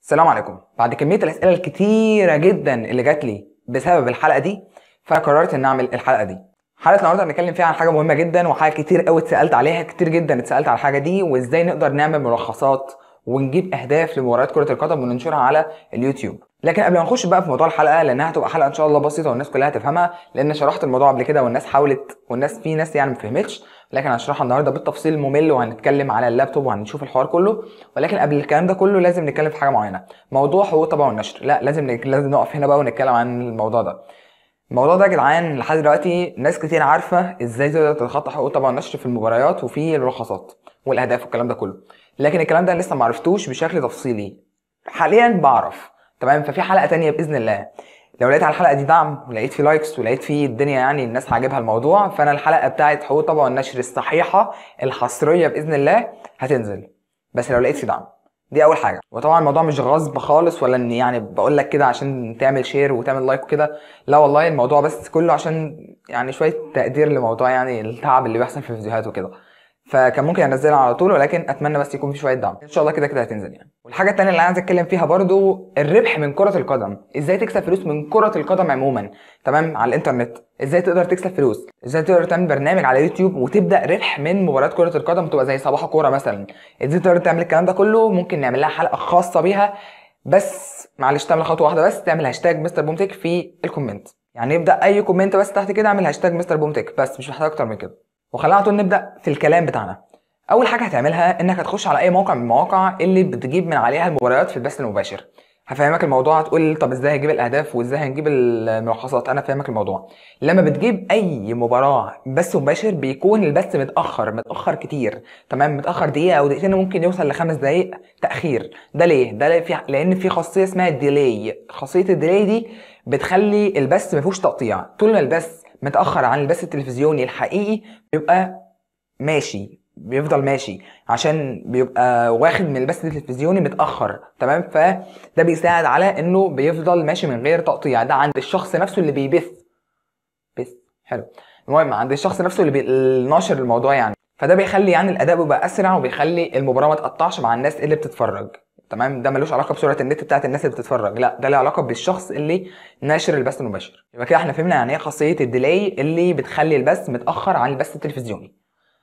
السلام عليكم. بعد كمية الأسئلة الكتيرة جدا اللي جات لي بسبب الحلقة دي، فأنا قررت إن أعمل الحلقة دي. حلقة النهارده هنتكلم فيها عن حاجة مهمة جدا وحاجة كتير قوي اتسألت عليها، كتير جدا اتسألت على الحاجة دي، وإزاي نقدر نعمل ملخصات ونجيب أهداف لمباريات كرة القدم وننشرها على اليوتيوب. لكن قبل ما نخش بقى في موضوع الحلقة، لأنها هتبقى حلقة إن شاء الله بسيطة والناس كلها هتفهمها، لأن شرحت الموضوع قبل كده والناس حاولت في ناس يعني ما فهمتش، لكن هشرحها النهارده بالتفصيل الممل وهنتكلم على اللابتوب وهنشوف الحوار كله. ولكن قبل الكلام ده كله لازم نتكلم في حاجة معينة، موضوع حقوق الطبع والنشر. لا لازم نقف هنا بقى ونتكلم عن الموضوع ده. الموضوع ده يا جدعان لحد دلوقتي ناس كتير عارفه ازاي تقدر تتخطى حقوق الطبع والنشر في المباريات وفي الملخصات والاهداف والكلام ده كله، لكن الكلام ده أنا لسه ما عرفتوش بشكل تفصيلي. حاليا بعرف، تمام. ففي حلقه تانية باذن الله، لو لقيت على الحلقه دي دعم ولقيت في لايكس ولقيت في الدنيا يعني الناس عاجبها الموضوع، فانا الحلقه بتاعت حقوق الطبع والنشر الصحيحه الحصريه باذن الله هتنزل، بس لو لقيت في دعم. دي اول حاجه. وطبعا الموضوع مش غصب خالص، ولا ان يعني بقول لك كده عشان تعمل شير وتعمل لايك وكده، لا والله الموضوع بس كله عشان يعني شويه تقدير لموضوع يعني التعب اللي بيحصل في الفيديوهات وكده. فكان ممكن انزلها على طول، ولكن اتمنى بس يكون في شويه دعم ان شاء الله. كده كده هتنزل يعني. والحاجه الثانيه اللي عايز اتكلم فيها برضو الربح من كره القدم، ازاي تكسب فلوس من كره القدم عموما، تمام، على الانترنت. ازاي تقدر تكسب فلوس، ازاي تقدر تعمل برنامج على يوتيوب وتبدا ربح من مباريات كره القدم تبقى زي صباح كوره مثلا. ازاي تقدر تعمل الكلام ده كله، ممكن نعمل لها حلقه خاصه بيها. بس معلش تعمل خطوه واحده بس، تعمل هاشتاج مستر بومتك في الكومنت. يعني يبدا اي كومنت بس تحت كده اعمل هاشتاج مستر بومتك، بس مش محتاج اكتر من كده. وخلينا على طول نبدا في الكلام بتاعنا. اول حاجه هتعملها انك هتخش على اي موقع من المواقع اللي بتجيب من عليها المباريات في البث المباشر. هفهمك الموضوع. هتقول طب ازاي هجيب الاهداف وازاي هنجيب الملخصات؟ انا فاهمك الموضوع. لما بتجيب اي مباراه بث مباشر بيكون البث متاخر كتير، تمام، متاخر دقيقه او دقيقتين، ممكن يوصل ل5 دقائق تاخير. ده ليه؟ لان في خاصيه اسمها الديلي. خاصيه الديلي دي بتخلي البث ما فيهوش تقطيع. طول ما البث متاخر عن البث التلفزيوني الحقيقي بيبقى ماشي، بيفضل ماشي، عشان بيبقى واخد من البث التلفزيوني متاخر، تمام. فده بيساعد على انه بيفضل ماشي من غير تقطيع. ده عند الشخص نفسه اللي بث حلو. المهم عند الشخص نفسه اللي ناشر الموضوع يعني. فده بيخلي يعني الاداء بيبقى اسرع وبيخلي المباراه ما تقطعش مع الناس اللي بتتفرج، تمام. ده ملوش علاقه بسرعه النت بتاعت الناس اللي بتتفرج، لا ده له علاقه بالشخص اللي ناشر البث المباشر. يبقى كده احنا فهمنا يعني ايه خاصيه الديلي اللي بتخلي البث متاخر عن البث التلفزيوني.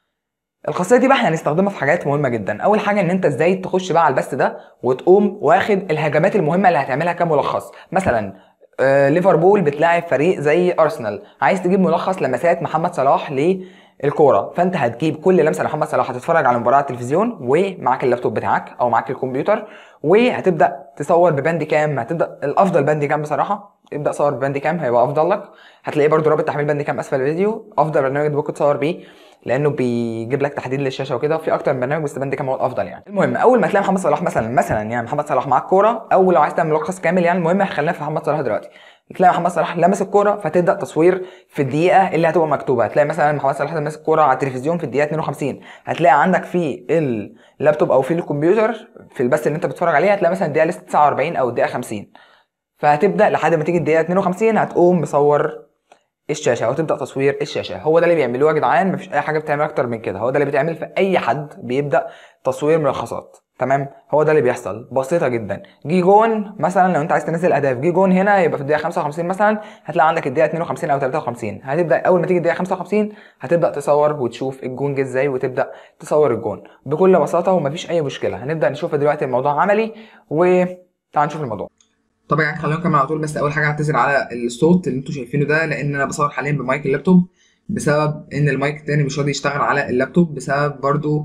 الخاصيه دي بقى احنا هنستخدمها في حاجات مهمه جدا. اول حاجه ان انت ازاي تخش بقى على البث ده وتقوم واخد الهجمات المهمه اللي هتعملها كملخص. مثلا ليفربول بتلاعب فريق زي ارسنال، عايز تجيب ملخص لمسات محمد صلاح للكوره، فانت هتجيب كل لمسه لمحمد صلاح، هتتفرج على المباراه على التلفزيون ومعاك اللابتوب بتاعك او معاك الكمبيوتر، وهتبدا تصور بباندي كام. هتبدا الافضل باندي كام بصراحه، ابدا صور بباندي كام هيبقى افضل لك. هتلاقيه برده رابط تحميل باندي كام اسفل الفيديو. افضل برنامج ممكن تصور بيه لانه بيجيب لك تحديد للشاشه وكده، وفي اكتر من برنامج، بس باندي كام هو الافضل يعني. المهم اول ما تلاقي محمد صلاح مثلا يعني محمد صلاح معاك كوره، او لو عايز تعمل ملخص كامل يعني، المهم خلينا في محمد صلاح دلوقتي. تلاقي محمد صلاح لمس الكوره فتبدا تصوير في الدقيقه اللي هتبقى مكتوبه. هتلاقي مثلا محمد صلاح لمس الكوره على التلفزيون في الدقيقه 52، هتلاقي عندك في اللابتوب او في الكمبيوتر في البث اللي انت بتتفرج عليه هتلاقي مثلا الدقيقه 49 او الدقيقه 50. فهتبدا لحد ما تيجي الدقيقه 52 هتقوم مصور الشاشه او تبدا تصوير الشاشه. هو ده اللي بيعملوه يا جدعان، مفيش اي حاجه بتعمل اكتر من كده. هو ده اللي بيتعمل في اي حد بيبدا تصوير ملخصات، تمام. هو ده اللي بيحصل، بسيطه جدا. جي جون مثلا، لو انت عايز تنزل اهداف، جي جون هنا يبقى في الدقيقه 55 مثلا، هتلاقي عندك الدقيقه 52 او 53. هتبدا اول ما تيجي الدقيقه 55 هتبدا تصور وتشوف الجون جه ازاي وتبدا تصور الجون بكل بساطه ومفيش اي مشكله. هنبدا نشوف دلوقتي الموضوع عملي، وتعال نشوف الموضوع. طبعا خلينا نكمل على طول. بس اول حاجه اعتذر على الصوت اللي انتم شايفينه ده، لان انا بصور حاليا بمايك اللابتوب، بسبب ان المايك التاني مش راضي يشتغل على اللابتوب، بسبب برضو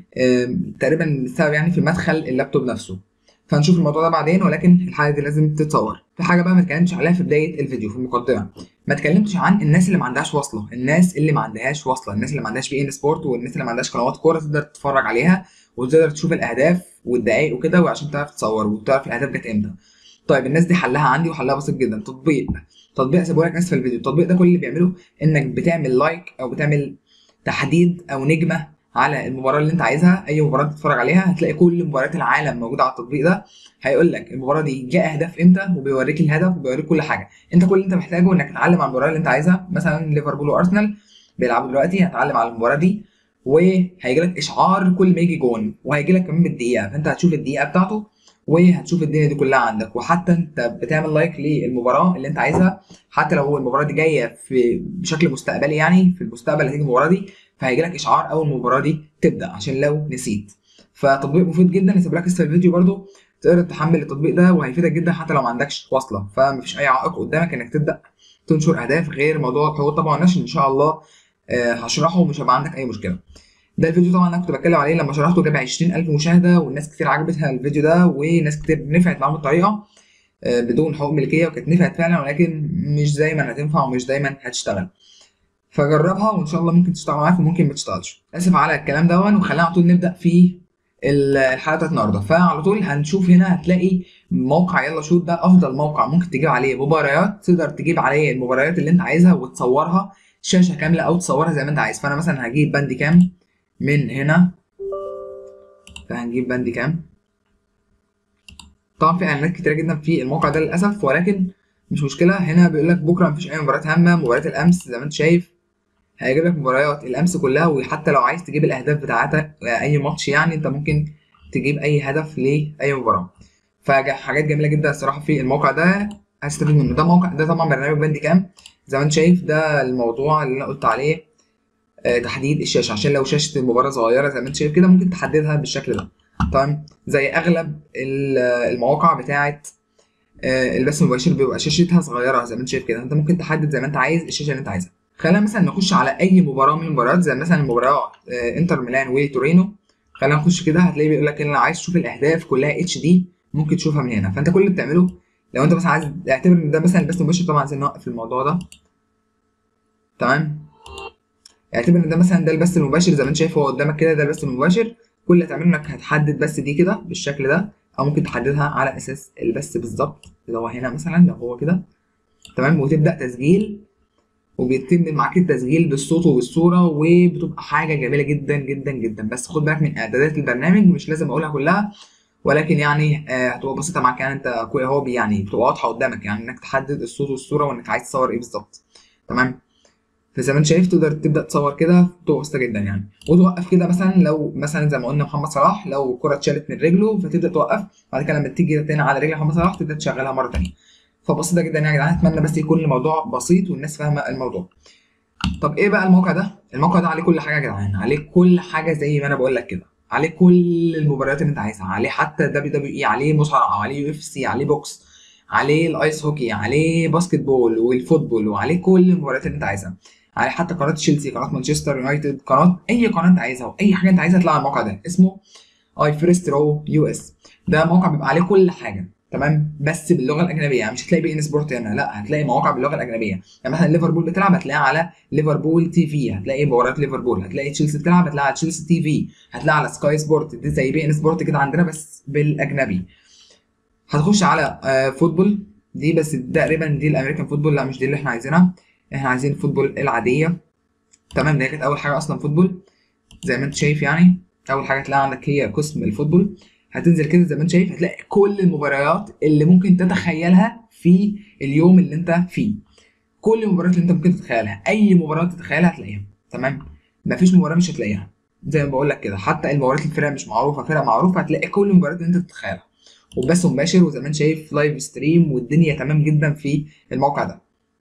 تقريبا السبب يعني في مدخل اللابتوب نفسه. فهنشوف الموضوع ده بعدين، ولكن الحاجه دي لازم تتصور. في حاجه بقى ما اتكلمتش عليها في بدايه الفيديو في المقدمه، ما اتكلمتش عن الناس اللي ما عندهاش وصله. الناس اللي ما عندهاش وصله، الناس اللي ما عندهاش بي ان سبورت، والناس اللي ما عندهاش قنوات كوره تقدر تتفرج عليها وتقدر تشوف الاهداف والدقائق وكده، وعشان تعرف تصور وتعرف الاهداف جت امتى. طيب الناس دي حلها عندي وحلها بسيط جدا. تطبيق سيبوا لك اسفل الفيديو. التطبيق ده كل اللي بيعمله انك بتعمل لايك او بتعمل تحديد او نجمه على المباراه اللي انت عايزها. اي مباراه تتفرج عليها هتلاقي كل مباريات العالم موجوده على التطبيق ده. هيقول لك المباراه دي جاء اهداف امتى، وبيوريك الهدف وبيوريك كل حاجه. انت كل اللي انت محتاجه انك تتعلم على المباراه اللي انت عايزها. مثلا ليفربول وارسنال بيلعبوا دلوقتي، هتعلم على المباراه دي وهيجي لك اشعار كل ما يجي جون، وهيجي لك كمان بالدقيقه، فانت هتشوف الدقيقه بتاعته وهتشوف الدنيا دي كلها عندك. وحتى انت بتعمل لايك للمباراه اللي انت عايزها، حتى لو المباراه دي جايه في بشكل مستقبلي، يعني في المستقبل هتيجي المباراه دي، فهيجي لك اشعار اول المباراه دي تبدا عشان لو نسيت. فتطبيق مفيد جدا، هسيب لك اسفل الفيديو برده تقدر تحمل التطبيق ده، وهيفيدك جدا حتى لو ما عندكش وصله. فمفيش اي عائق قدامك انك تبدا تنشر اهداف غير موضوع الحقوق طبعا والنشر ان شاء الله. هشرحه ومش هيبقى عندك اي مشكله. ده الفيديو طبعا انا كنت بتكلم عليه لما شرحته، جاب 20000 مشاهده، والناس كتير عجبتها الفيديو ده، وناس كتير نفعت معاهم الطريقه بدون حقوق ملكيه، وكانت نفعت فعلا، ولكن مش دايما هتنفع ومش دايما هتشتغل. فجربها وان شاء الله ممكن تشتغل معاك وممكن ما تشتغلش. اسف على الكلام ده، وخلينا على طول نبدا في الحلقه بتاعت النهارده. فعلى طول هنشوف هنا هتلاقي موقع يلا شوت، ده افضل موقع ممكن تجيب عليه مباريات، تقدر تجيب عليه المباريات اللي انت عايزها وتصورها شاشه كامله او تصورها زي ما انت عايز. فانا مثلا هجيب باندي كام من هنا، فهنجيب باندي كام. طبعا في اعلانات كتيره جدا في الموقع ده للاسف، ولكن مش مشكله. هنا بيقول لك بكره مفيش اي مباريات هامه، مباريات الامس زي ما انت شايف هيجيب لك مباريات الامس كلها. وحتى لو عايز تجيب الاهداف بتاعتك اي ماتش، يعني انت ممكن تجيب اي هدف لاي مباراه. فحاجات جميله جدا الصراحه في الموقع ده، هتستفيد منه. ده موقع، ده طبعا برنامج باندي كام زي ما انت شايف. ده الموضوع اللي انا قلت عليه، تحديد الشاشه، عشان لو شاشه المباراه صغيره زي ما انت شايف كده ممكن تحددها بالشكل ده. تمام، زي اغلب المواقع بتاعه البث المباشر بيبقى شاشتها صغيره زي ما انت شايف كده. انت ممكن تحدد زي ما انت عايز الشاشه اللي انت عايزها. خلينا مثلا نخش على اي مباراه من المباريات، زي مثلا مباراه انتر ميلان وتورينو. خلينا نخش كده، هتلاقي بيقول لك انا عايز تشوف الاهداف كلها اتش دي، ممكن تشوفها من هنا. فانت كل اللي بتعمله لو انت مثلا عايز اعتبر ان ده مثلا البث المباشر، طبعا عايزين نوقف الموضوع ده. تمام، اعتبر ان ده مثلا ده البث المباشر زي ما انت شايف هو قدامك كده، ده البث المباشر. كل اللي هتعمله انك هتحدد بس دي كده بالشكل ده، او ممكن تحددها على اساس البث بالظبط اللي هو هنا مثلا لو هو كده. تمام، وتبدا تسجيل، وبيتم معاك التسجيل بالصوت وبالصوره، وبتبقى حاجه جميله جدا جدا جدا. بس خد بالك من اعدادات البرنامج، مش لازم اقولها كلها، ولكن يعني هتبقى بسيطه معاك. يعني انت هو يعني بتبقى واضحه قدامك، يعني انك تحدد الصوت والصوره وانك عايز تصور ايه بالظبط. تمام، فزي ما انت شايف تقدر تبدا تصور كده بطرق بسيطه جدا يعني. وتوقف كده مثلا لو مثلا زي ما قلنا محمد صلاح لو الكره اتشالت من رجله فتبدا توقف، بعد كده لما تيجي تاني على رجل محمد صلاح تبدا تشغلها مره ثانيه. فبسيطه جدا يا جدعان. اتمنى بس يكون الموضوع بسيط والناس فاهمه الموضوع. طب ايه بقى الموقع ده؟ الموقع ده عليه كل حاجه يا جدعان، عليه كل حاجه زي ما انا بقول لك كده، عليه كل المباريات اللي انت عايزها، عليه حتى دبليو دبليو اي، عليه مصارعه، عليه يو اف سي، عليه بوكس، عليه الايس هوكي، عليه باسكت بول والفوتبول، وعليه كل المباريات اللي انت عايزها. عليه حتى قناه تشيلسي، قناه مانشستر يونايتد، قناه اي قناه انت عايزها، واي حاجه انت عايزها تلاقي على الموقع ده. اسمه اي فيرست رو يو اس. ده موقع بيبقى عليه كل حاجه. تمام، بس باللغه الاجنبيه. يعني مش هتلاقي بي ان سبورت هنا، لا، هتلاقي مواقع باللغه الاجنبيه. يعني مثلا ليفربول بتلعب هتلاقيها على ليفربول تي في، هتلاقي مباريات ليفربول. هتلاقي تشيلسي بتلعب هتلاقيها على تشيلسي تي في، هتلاقيها على سكاي سبورت، دي زي بي ان سبورت كده عندنا بس بالاجنبي. هتخش على فوتبول دي، بس تقريبا دي الامريكان فوتبول، لا مش دي اللي احنا عايزينها. احنا عايزين فوتبول العاديه. تمام، دي كانت اول حاجه اصلا فوتبول زي ما انت شايف. يعني اول حاجه تلاقي عندك هي قسم الفوتبول. هتنزل كده زي ما انت شايف، هتلاقي كل المباريات اللي ممكن تتخيلها في اليوم اللي انت فيه. كل المباريات اللي انت ممكن تتخيلها، اي مباراه تتخيلها هتلاقيها. تمام، مفيش مباراه مش هتلاقيها. زي ما بقول لك كده، حتى المباريات الفرق مش معروفه، فرق معروفه، هتلاقي كل المباريات اللي انت تتخيلها. وبث مباشر، وزي ما انت شايف لايف ستريم، والدنيا تمام جدا في الموقع ده.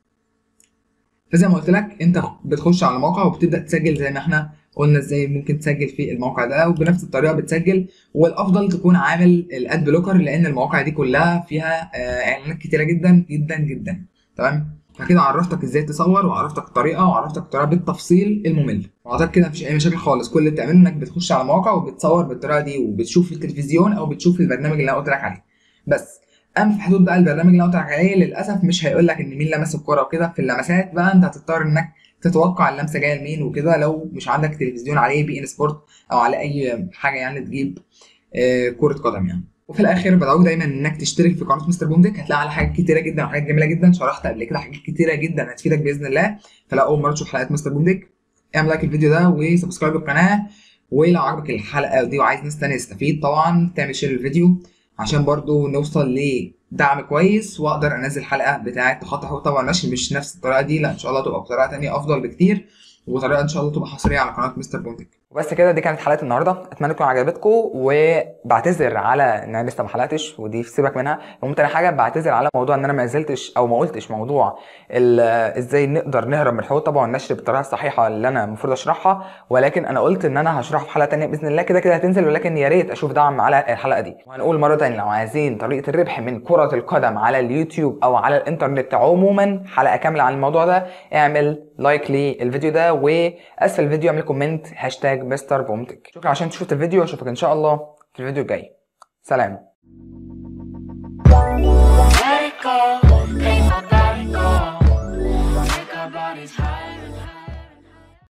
فزي ما قلت لك انت بتخش على الموقع وبتبدا تسجل زي ما احنا قلنا ازاي ممكن تسجل في الموقع ده، وبنفس الطريقه بتسجل. والافضل تكون عامل الاد بلوكر، لان المواقع دي كلها فيها اعلانات كتيره جدا جدا جدا. تمام، فكده عرفتك ازاي تصور، وعرفتك الطريقه، وعرفتك الطريقه بالتفصيل الممل. واعتقد كده مفيش اي مشاكل خالص. كل اللي بتعمله انك بتخش على الموقع وبتصور بالطريقه دي، وبتشوف في التلفزيون او بتشوف البرنامج اللي انا قلت لك عليه بس. اما في حدود بقى البرنامج اللي انا قلت لك عليه، للاسف مش هيقول لك ان مين لمس الكوره وكده. في اللمسات بقى انت هتضطر انك تتوقع اللمسه جايه لمين وكده، لو مش عندك تلفزيون عليه بي ان سبورت او على اي حاجه يعني تجيب كره قدم يعني. وفي الاخر بدعوك دايما انك تشترك في قناه مستر بومديك. هتلاقي على حاجات كتيره جدا وحاجات جميله جدا، شرحت قبل كده حاجات كتيره جدا هتفيدك باذن الله. فلو اول مره تشوف حلقات مستر بومديك، اعمل لايك الفيديو ده وسبسكرايب للقناه. ولو عجبك الحلقه دي وعايز ناس تانية تستفيد، طبعا تعمل شير للفيديو عشان برضو نوصل لدعم كويس، واقدر انزل حلقه بتاعه تخطي حقوق طبعا النشر. مش نفس الطريقه دي، لا، ان شاء الله تبقى بطريقه تانية افضل بكتير، وطريقه ان شاء الله تبقى حصريه على قناه مستر بومديك. وبس كده، دي كانت حلقه النهارده، اتمنى تكون عجبتكم، وبعتذر على ان انا لسه ما حلقتش، ودي سيبك منها. وممكن حاجه بعتذر على موضوع ان انا ما زلتش او ما قلتش موضوع ازاي نقدر نهرب من الحوض طبعا والنشر بالطريقه الصحيحه اللي انا المفروض اشرحها، ولكن انا قلت ان انا هشرحه في حلقه ثانيه باذن الله، كده كده هتنزل، ولكن يا ريت اشوف دعم على الحلقه دي. وهنقول مره ثانيه، لو عايزين طريقه الربح من كره القدم على اليوتيوب او على الانترنت عموما، حلقه كامله عن الموضوع ده، اعمل لايك للفيديو ده، واسفل الفيديو اعمل كومنت هاشتاج مستر بومتك. شكرا عشان شفت الفيديو، واشوفك ان شاء الله في الفيديو الجاي. سلام.